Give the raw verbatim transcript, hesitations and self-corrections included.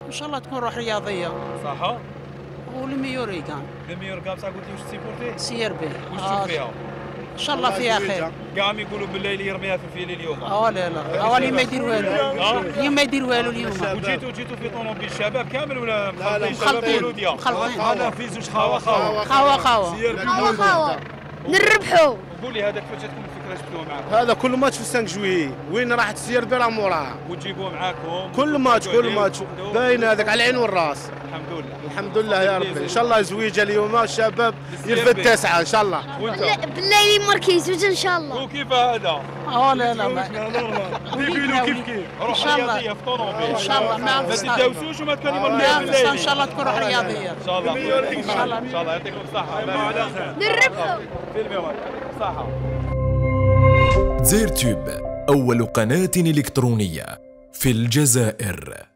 ان شاء الله تكون روح رياضيه. صح. والميوري كان الميور كاع بصح قلتي واش تسيبورتي؟ سير به. واش تشوف فيها؟ ان شاء الله فيها خير. كاع يقولوا بالليل يرميها في الفيل اليوم. اه لا لا اوالي ما يدير والو. اليوم ما يدير والو اليوم. وجيتوا جيتوا في طوموبيل الشباب كامل ولا مخلطين؟ مخلطين. مخلطين. هذا في زوج خاوه خاوه. خاوه خاوه. خاوه خاوه. نربحوا. قولي هذا كيفاش تكون الفكره جبتوها معاكم؟ هذا كل ماتش في خمسة جويي وين راح تسير بلا موراها وتجيبوه معاكم كل ماتش كل ماتش باين هذاك على العين والراس. الحمد لله الحمد لله يا ربي. ان شاء الله زويجه اليوم الشباب يرفد تسعه ان شاء الله. بالليل مركز ان شاء الله. وكيف هذا؟ اه لا لا وليدنا كيف كيف روح رياضيه في طوموبيل ان شاء الله ما ما تداوسوش وما تكلموا بالليل ان شاء الله تكون روح رياضيه ان شاء الله ان شاء الله ان شاء الله يعطيكم الصحه. نربحوا. فيلمي صحه. زيرتوب أول قناة إلكترونية في الجزائر.